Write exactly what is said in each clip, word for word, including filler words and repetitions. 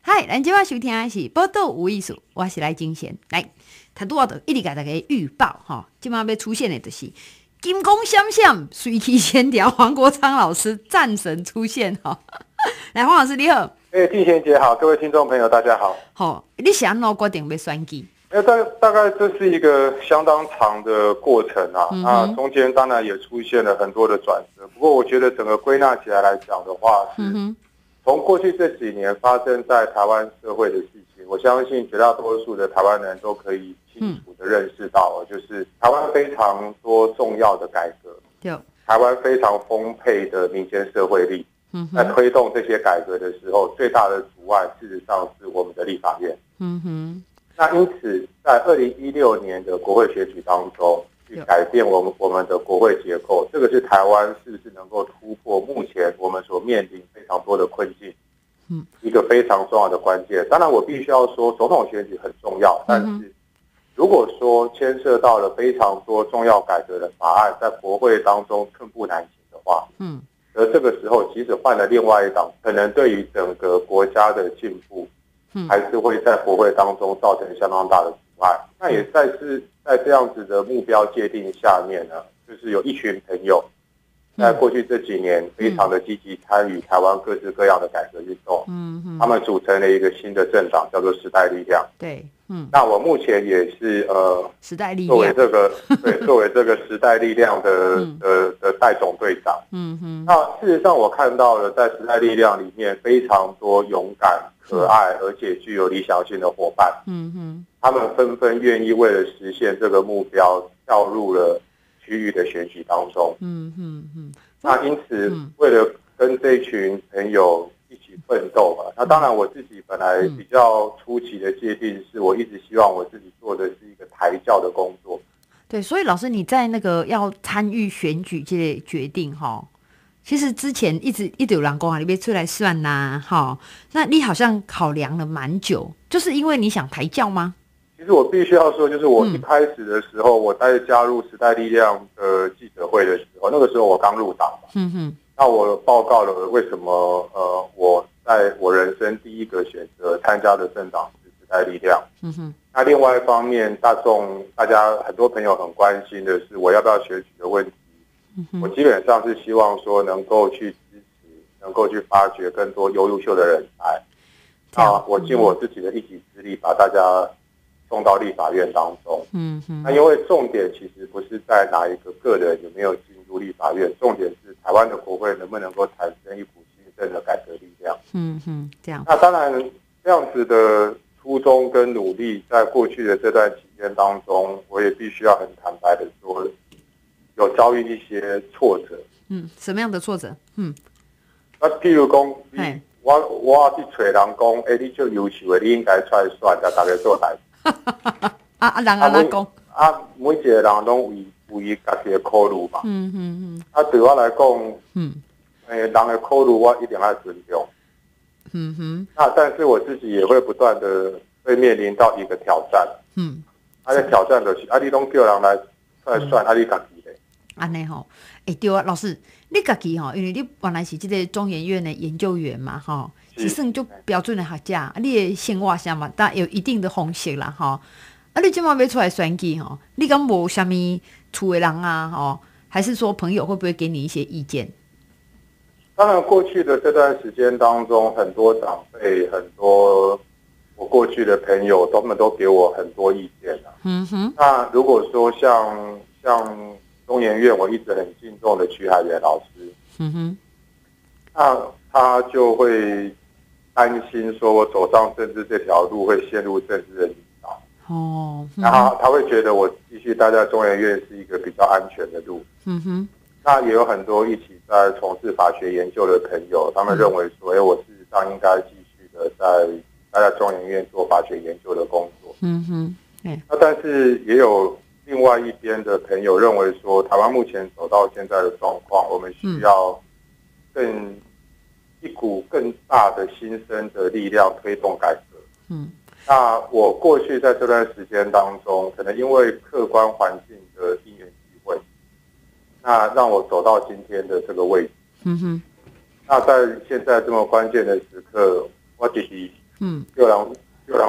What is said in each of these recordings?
嗨，咱今晚收听的是《报道有艺术》，我是赖金贤。来，他拄仔就一直甲大家预报吼，今晚要出现的就是金光闪闪，水气千条，黄国昌老师战神出现哈。来，黄老师你好。 哎、欸，金贤姐好，各位听众朋友大家好。 好，你是安怎决定要选举？ 那大大概这是一个相当长的过程啊， 嗯、 那中间当然也出现了很多的转折。不过我觉得整个归纳起来来讲的话，是从过去这几年发生在台湾社会的事情，我相信绝大多数的台湾人都可以清楚的认识到，就是台湾非常多重要的改革，台湾非常丰沛的民间社会力。在推动这些改革的时候，最大的阻碍事实上是我们的立法院。嗯哼。那因此，在二零一六年的国会选举当中，去改变我们我们的国会结构，这个是台湾是不是能够突破目前我们所面临非常多的困境，嗯，一个非常重要的关键。当然，我必须要说，总统选举很重要，但是如果说牵涉到了非常多重要改革的法案，在国会当中寸步难行的话，嗯。而这个时候，即使换了另外一党，可能对于整个国家的进步，还是会在国会当中造成相当大的阻碍。那也在是在这样子的目标界定下面呢，就是有一群朋友，在过去这几年非常的积极参与台湾各式各样的改革运动。嗯嗯，他们组成了一个新的政党，叫做时代力量。 对，嗯。 那我目前也是呃， 时代力量作为这个对，作为这个时代力量的嗯、的的代总队长。嗯哼。那事实上，我看到了在时代力量里面非常多勇敢、可爱而且具有理想性的伙伴。嗯哼。他们纷纷愿意为了实现这个目标，跳入了区域的选举当中。嗯哼哼。那因此，为了跟这群朋友一起奋斗嘛，那当然我自己本来比较初期的界定是，我一直希望我自己做的是一个台教的工作。 对，所以老师你在那个要参与选举这个决定哈，其实之前一直一直有人说啊，你别出来算呐哈，那你好像考量了蛮久，就是因为你想台教吗？ 其实我必须要说，就是我一开始的时候，嗯、我在加入时代力量的记者会的时候，那个时候我刚入党嘛。嗯哼。那我报告了为什么呃我在我人生第一个选择参加的政党是时代力量。嗯哼。那另外一方面，大众大家很多朋友很关心的是我要不要选举的问题。嗯哼。我基本上是希望说能够去支持，能够去发掘更多优秀的人才。啊，我尽我自己的一己之力，把大家送到立法院当中。嗯哼。那因为重点其实不是在哪一个个人有没有进入立法院，重点是台湾的国会能不能够产生一股新生的改革力量。嗯哼，这样。那当然，这样子的初衷跟努力，在过去的这段期间当中，我也必须要很坦白的说，有遭遇一些挫折。 嗯，什么样的挫折？嗯。 那譬如讲，我我去找人讲，哎、欸，你就优秀的，你应该出来选，甲大家做代。 啊啊，人安怎讲？ 啊，每一个人拢为为家己的考虑嘛。嗯嗯嗯。啊，对我来讲，嗯，诶、欸，人的考虑我一定要尊重。嗯哼。那但是我自己也会不断的会面临到一个挑战。嗯。啊，个挑战就是，啊，你拢叫人来出来选，啊，你家己咧。 安尼吼，诶、欸，对啊，老师，你家己吼，因为你原来是这个中研院的研究员嘛，吼，是算就标准的学者，啊，你的生活上嘛，但有一定的风险啦，吼。啊，你今晚要出来选举吼，你敢无什么厝的人啊，吼，还是说朋友会不会给你一些意见？ 当然，过去的这段时间当中，很多长辈、很多我过去的朋友，他们都给我很多意见啊。嗯哼。那如果说像像中研院，我一直很敬重的徐海源老师，嗯哼，那他就会担心说，我走上政治这条路会陷入政治的泥沼。哦。嗯、然后他会觉得我继续待在中研院是一个比较安全的路。嗯哼。那也有很多一起在从事法学研究的朋友，他们认为说，哎、欸，我事实上应该继续的在待在中研院做法学研究的工作。嗯哼。欸、那但是也有另外一边的朋友认为说，台湾目前走到现在的状况，我们需要更一股更大的新生的力量推动改革。嗯。那我过去在这段时间当中，可能因为客观环境的因缘机会，那让我走到今天的这个位置。嗯哼。那在现在这么关键的时刻，我其实嗯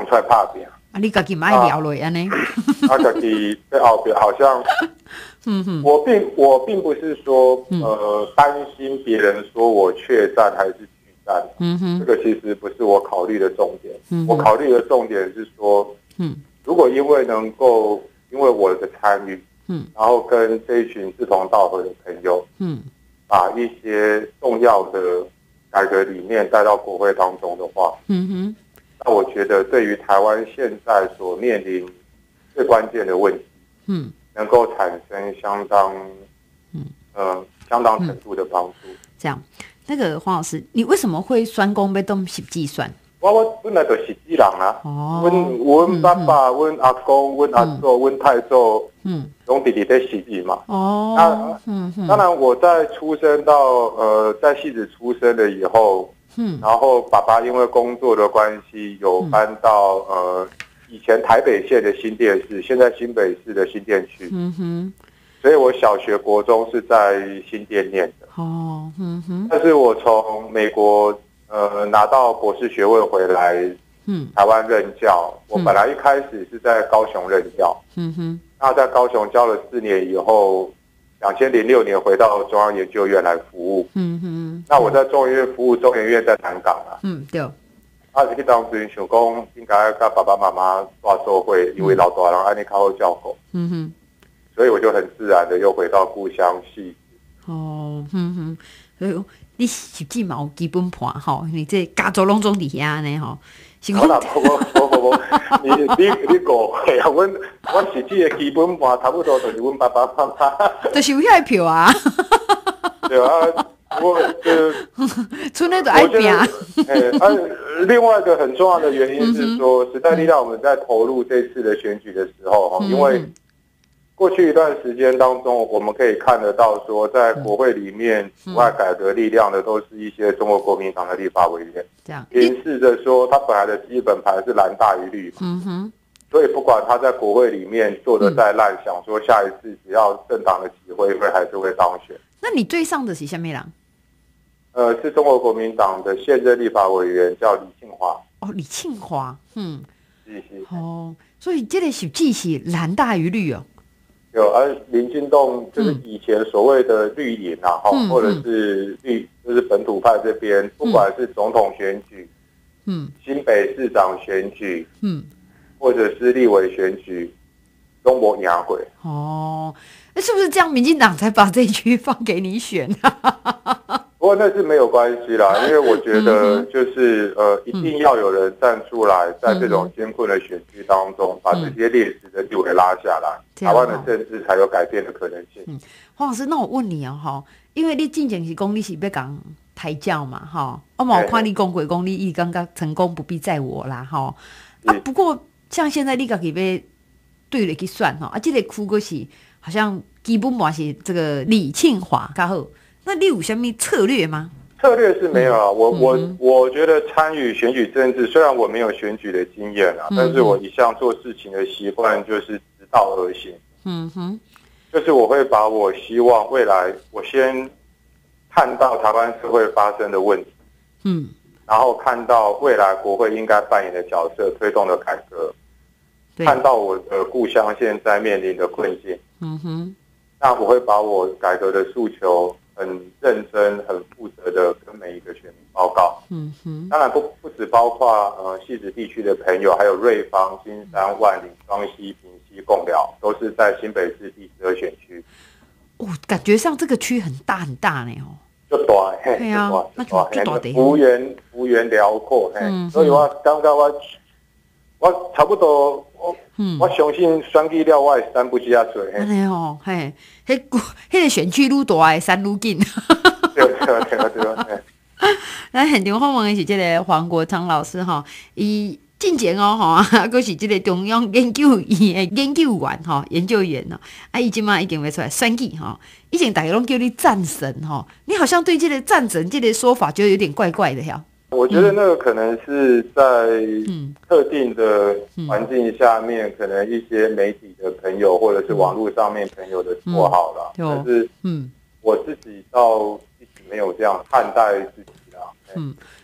出来拍拼。 啊，你自己买聊了安尼？ 啊，自己在后边好像，嗯哼，我并我并不是说呃担心别人说我怯战还是拒战，嗯哼，这个其实不是我考虑的重点。嗯，我考虑的重点是说，嗯，如果因为能够因为我的参与，嗯，然后跟这一群志同道合的朋友，嗯，把一些重要的改革理念带到国会当中的话，嗯哼。那我觉得，对于台湾现在所面临最关键的问题，嗯，能够产生相当，嗯呃相当程度的帮助。 这样，那个黄老师，你为什么会选讲要动实际选？ 我我本来就实际人啊，哦，阮阮爸爸、阮阿公、阮阿祖、阮太祖，嗯，拢弟弟在实际嘛。哦，那嗯，当然我在出生到呃在戏子出生了以后。嗯，然后爸爸因为工作的关系，有搬到、嗯、呃以前台北县的新店市，现在新北市的新店区。嗯哼，所以我小学、国中是在新店念的。哦，嗯哼。但是我从美国呃拿到博士学位回来，嗯，台湾任教。我本来一开始是在高雄任教。嗯哼，那在高雄教了四年以后。两千零六年回到中央研究院来服务，嗯哼，那我在中研院服务，中研院在南港啊，嗯对，啊这个当时想讲应该跟爸爸妈妈大做伙，因为老大人安尼较好照顾，嗯哼，所以我就很自然的又回到故乡戏子。哦，嗯哼，所以你实际嘛有基本盘吼，你这家族拢总伫遐呢吼。好啦，我我我我，你你你误会啊！我我实际的基本盘差不多就是阮爸爸妈妈，就是有遐票啊。对啊，我呃，村内都爱拼。哎，啊，另外一个很重要的原因是说，时代力量我们在投入这次的选举的时候，哈，因为过去一段时间当中，我们可以看得到说，在国会里面阻碍改革力量的都是一些中国国民党的立法委员。这样，显示着说，他本来的基本盘是蓝大于绿嘛。嗯哼。所以不管他在国会里面做的再烂，嗯、想说下一次只要政党的机会会还是会当选。那你对上的是什么人？呃，是中国国民党的现任立法委员叫李庆华。哦，李庆华，嗯，是是。哦，所以这个实际是蓝大于绿哦。有，而林进栋就是以前所谓的绿营啊，哈、嗯，或者是绿，就是本土派这边，不管是总统选举，嗯，新北市长选举，嗯，或者是立委选举，中国牙鬼。哦，那是不是这样？民进党才把这一区放给你选？不过那是没有关系啦，因为我觉得就是呃，一定要有人站出来，在这种艰困的选区当中，把这些劣势的地位拉下来，台湾的政治才有改变的可能性。嗯，黄老师，那我问你哦，哈，因为你之前是讲你是要讲台教嘛，哈，我嘛有看你讲过，讲你一刚刚成功不必在我啦，哈。啊，不过像现在你自己要对了去算哈，啊，这个区个是好像基本嘛是这个李庆华较好。那你有什么策略吗？策略是没有啊，我我、嗯、我觉得参与选举政治，虽然我没有选举的经验啊，嗯、但是我一向做事情的习惯就是直道而行。嗯哼，就是我会把我希望未来，我先看到台湾社会发生的问题，嗯，然后看到未来国会应该扮演的角色，推动的改革，看到我的故乡现在面临的困境，嗯哼，那我会把我改革的诉求。很认真、很负责的跟每一个选民报告。嗯哼，当然不不只包括呃汐止地区的朋友，还有瑞芳、金山、万里、双溪、平溪、贡寮，都是在新北市第十二选区。哦，感觉上这个区很大很大呢哦。就大，嘿，对啊，那就就大的。幅员幅员辽阔，嘿，嗯、所以我感觉我我差不多我。嗯，我相信选举了，我的山不只啊多。安尼吼，嘿，迄迄个选区愈大，的山愈近。对对对对对。咱现场访问的是这个黄国昌老师哈，伊进前哦吼，佫是这个中央研究院的研究员吼，研究员哦，啊，伊即马已经要出来选举吼，以前大家拢叫你战神吼，你好像对这个战神这个说法觉得有点怪怪的呀。我觉得那个可能是在特定的环境下面，嗯、可能一些媒体的朋友或者是网络上面朋友的绰号啦。嗯、但是，嗯，我自己倒一直没有这样看待自己啦。嗯，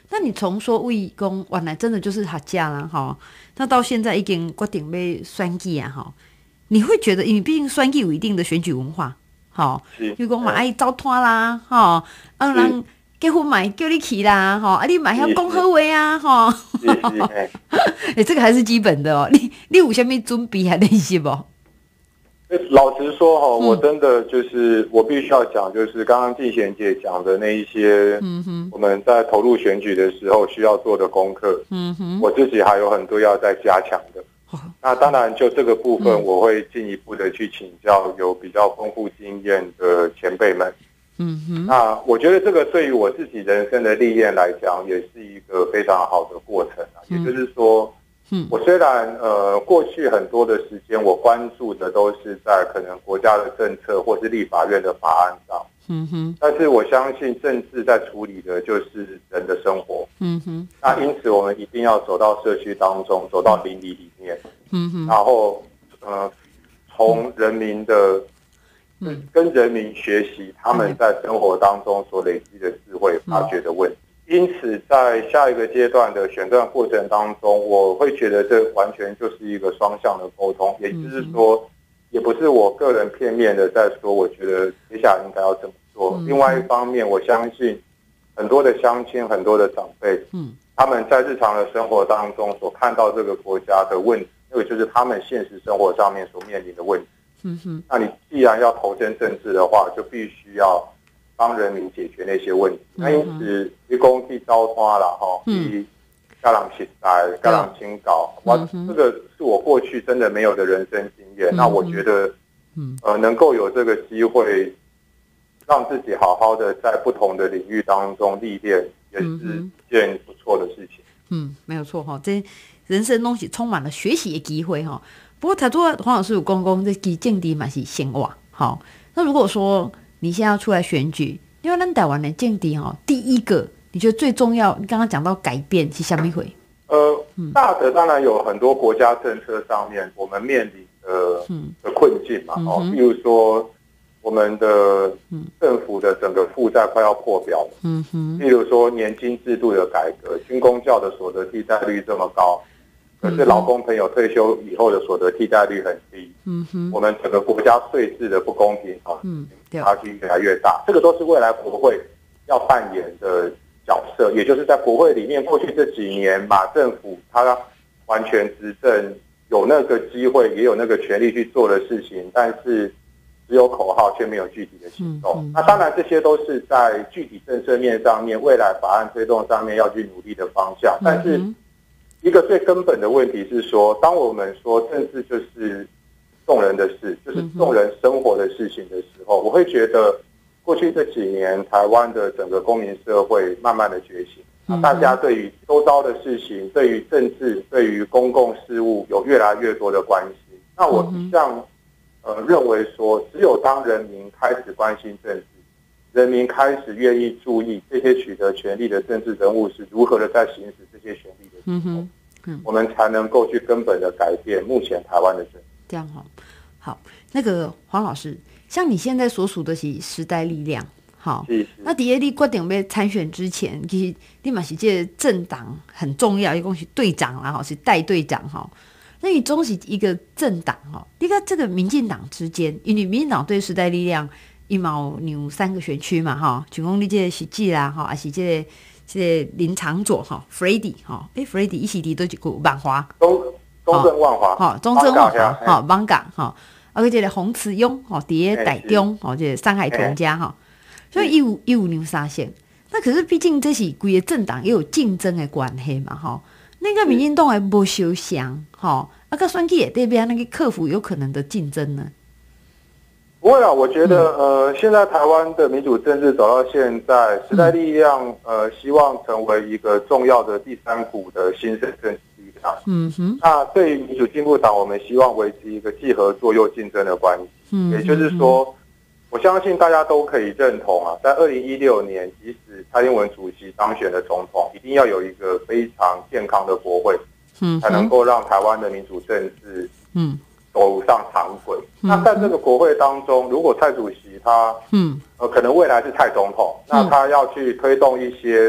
那你从说为公原来真的就是他家啦哈，那到现在已经决定要选举啊哈，你会觉得，因为毕竟选举有一定的选举文化，哈，比如讲嘛爱走摊啦，哈，啊人结婚嘛叫你去啦，哈，啊你嘛要讲好话啊，哈，哎，这个还是基本的哦。你你有什么准备还练习不？ 老实说哈，我真的就是我必须要讲，就是刚刚季贤姐讲的那一些，嗯哼，我们在投入选举的时候需要做的功课，嗯哼，我自己还有很多要再加强的。那当然，就这个部分，我会进一步的去请教有比较丰富经验的前辈们。嗯哼，那我觉得这个对于我自己人生的历练来讲，也是一个非常好的过程啊。也就是说，嗯，我虽然呃过去很多的时间，我关注的都是在可能国家的政策或是立法院的法案上，嗯哼，但是我相信政治在处理的就是人的生活，嗯哼，那因此我们一定要走到社区当中，走到邻里里面，嗯哼，然后呃从人民的嗯跟人民学习他们在生活当中所累积的智慧，发掘的问题。因此，在下一个阶段的选战过程当中，我会觉得这完全就是一个双向的沟通，也就是说，也不是我个人片面的在说，我觉得接下来应该要这么做。另外一方面，我相信很多的乡亲、很多的长辈，嗯，他们在日常的生活当中所看到这个国家的问题，那个就是他们现实生活上面所面临的问题。嗯哼，那你既然要投身政治的话，就必须要帮人民解决那些问题。那因此，一公去招花了哈，去家人期待、家人清搞，我这个是我过去真的没有的人生经验。那我觉得，呃，能够有这个机会，让自己好好的在不同的领域当中历练，也是一件不错的事情。 嗯，没有错哈，这人生东西充满了学习的机会哈。不过，他说黄老师有公公这基政治嘛是先话好。那如果说你现在要出来选举，因为咱台湾的政治哈，第一个你觉得最重要，你刚刚讲到改变是什么回？ 呃，大的当然有很多国家政策上面我们面临的、嗯、的困境嘛，哦、嗯，比如说我们的政府的整个负债快要破表了，嗯哼，例如说年金制度的改革，军公教的所得替代率这么高。可是劳工朋友退休以后的所得替代率很低，嗯哼，我们整个国家税制的不公平啊，嗯，差距越来越大，这个都是未来国会要扮演的角色，也就是在国会里面，过去这几年马政府他完全执政，有那个机会，也有那个权利去做的事情，但是只有口号却没有具体的行动。嗯嗯、那当然，这些都是在具体政策面上面，未来法案推动上面要去努力的方向，但是。一个最根本的问题是说，当我们说政治就是众人的事，就是众人生活的事情的时候，我会觉得过去这几年台湾的整个公民社会慢慢的觉醒，嗯、大家对于周遭的事情、对于政治、对于公共事务有越来越多的关心。那我一向呃认为说，只有当人民开始关心政治，人民开始愿意注意这些取得权利的政治人物是如何的在行使这些权利的时候，嗯哼嗯、我们才能够去根本的改变目前台湾的政治。 这样好，好，那个黄老师，像你现在所属的是时代力量，好，那第一你决定要参选之前，其实你嘛是这个政党很重要，一共是队长啦，是带队长哈。那你总是一个政党哈，你看这个民进党之间，因为民进党对时代力量。一毛有三个选区嘛，哈，就讲你这个实际啦，哈，还是这个这个林长佐哈 ，Freddy 哈，哎 ，Freddy 一时地都一个万华， 中中正万华， 哈，中正万华，哈，万港哈，而且这个洪慈庸哈，伫个台中，哈，这上海屯家哈，所以有有牛三线，那可是毕竟这是规个政党也有竞争的关系嘛，哈，那个民进党还无相像，哈，啊个选举也代表那个克服有可能的竞争呢。 不会啊，我觉得呃，现在台湾的民主政治走到现在，时代力量呃，希望成为一个重要的第三股的新生政治力量。嗯哼。那对于民主进步党，我们希望维持一个既合作又竞争的关系。嗯。也就是说，我相信大家都可以认同啊，在二零一六年，即使蔡英文主席当选的总统，一定要有一个非常健康的国会，嗯，才能够让台湾的民主政治，嗯。走上常轨。那在这个国会当中，如果蔡主席他，嗯，呃，可能未来是蔡总统，那他要去推动一些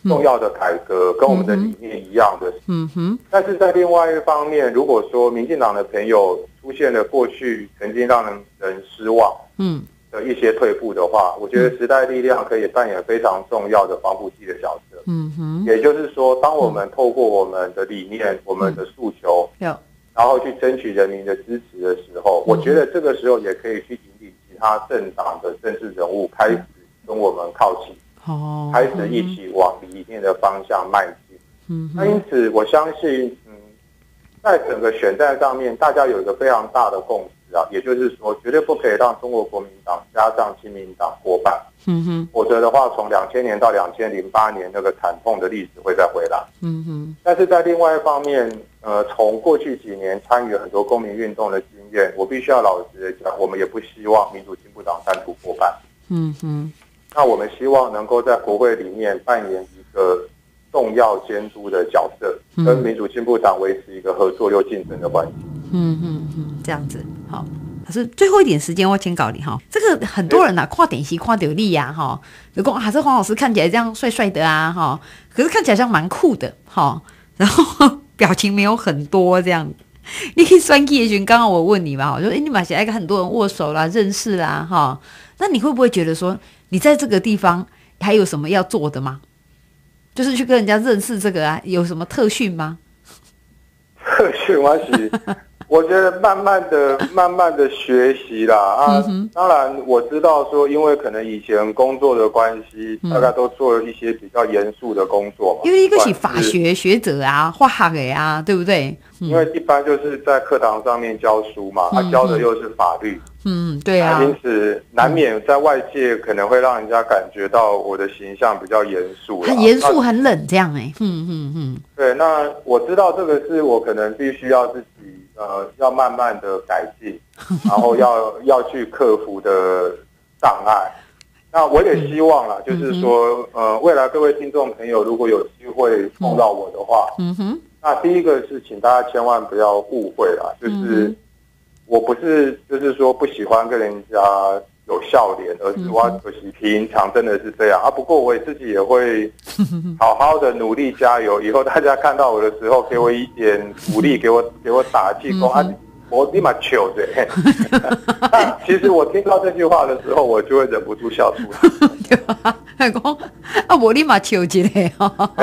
重要的改革，跟我们的理念一样的。 嗯哼。 但是在另外一方面，如果说民进党的朋友出现了过去曾经让人失望嗯的一些退步的话，我觉得时代力量可以扮演非常重要的防腐剂的角色。嗯哼。也就是说，当我们透过我们的理念、我们的诉求，嗯然后去争取人民的支持的时候，我觉得这个时候也可以去引领其他政党的政治人物开始跟我们靠近，哦，开始一起往理念的方向迈进。嗯，那因此我相信，嗯，在整个选战上面，大家有一个非常大的共识啊，也就是说，绝对不可以让中国国民党加上亲民党过半。嗯哼，否则的话，从两千年到两千零八年那个惨痛的历史会再回来。嗯哼，但是在另外一方面，呃，从过去几年参与很多公民运动的经验，我必须要老实的讲，我们也不希望民主进步党单独过半。嗯哼，那我们希望能够在国会里面扮演一个重要监督的角色，嗯、跟民主进步党维持一个合作又竞争的关系。 嗯嗯嗯，这样子好。可是最后一点时间，我请教你哈，这个很多人啊，看电视看到你呀哈，就讲啊，这黄老师看起来这样帅帅的啊哈，可是看起来像蛮酷的哈，然后表情没有很多这样。你可以算计一群，刚刚我问你嘛，我说哎，你马来跟很多人握手啦、认识啦哈，那你会不会觉得说，你在这个地方还有什么要做的吗？就是去跟人家认识这个啊，有什么特训吗？ 特训我是。我觉得慢慢的、慢慢的学习啦啊，嗯、当然我知道说，因为可能以前工作的关系，嗯、大概都做了一些比较严肃的工作嘛。 因为一个是法学学者啊，化学的啊，对不对？ 嗯、因为一般就是在课堂上面教书嘛，他、嗯啊、教的又是法律。 嗯，对啊。 因此难免在外界可能会让人家感觉到我的形象比较严肃， 很严肃、很冷这样哎、欸。嗯嗯嗯。 对，那我知道这个是我可能必须要自己。呃，要慢慢的改进，然后要要去克服的障碍。那我也希望啦，嗯、就是说，呃，未来各位听众朋友如果有机会碰到我的话，嗯哼，那第一个是请大家千万不要误会啦，就是我不是就是说不喜欢跟人家有笑脸，而是我就是平常真的是这样啊。不过我自己也会好好的努力加油，以后大家看到我的时候，给我一点鼓励，给我给我打气，说啊，我立马糗着。那其实我听到这句话的时候，我就会忍不住笑出来。 还讲啊，我立马糗一嘞。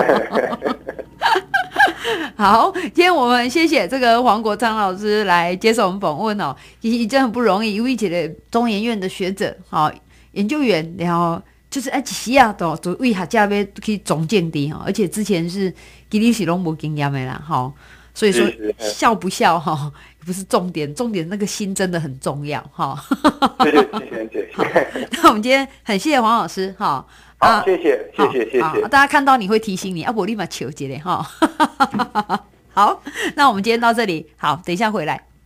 好，今天我们谢谢这个黄国昌老师来接受我们访问哦。其实真的很不容易，因为一个中研院的学者、哦、研究员，然后就是哎，时啊都都为学者要去总见地哈，而且之前是其实是都没经验的啦哈、哦，所以说笑不笑哈、哦、不是重点，重点那个心真的很重要哈。 谢谢谢谢姐姐。 那我们今天很谢谢黄老师哈。哦好，啊、谢谢，谢谢，谢谢。 大家看到你会提醒你，啊，我立马求解嘞哈。好，那我们今天到这里，好，等一下回来。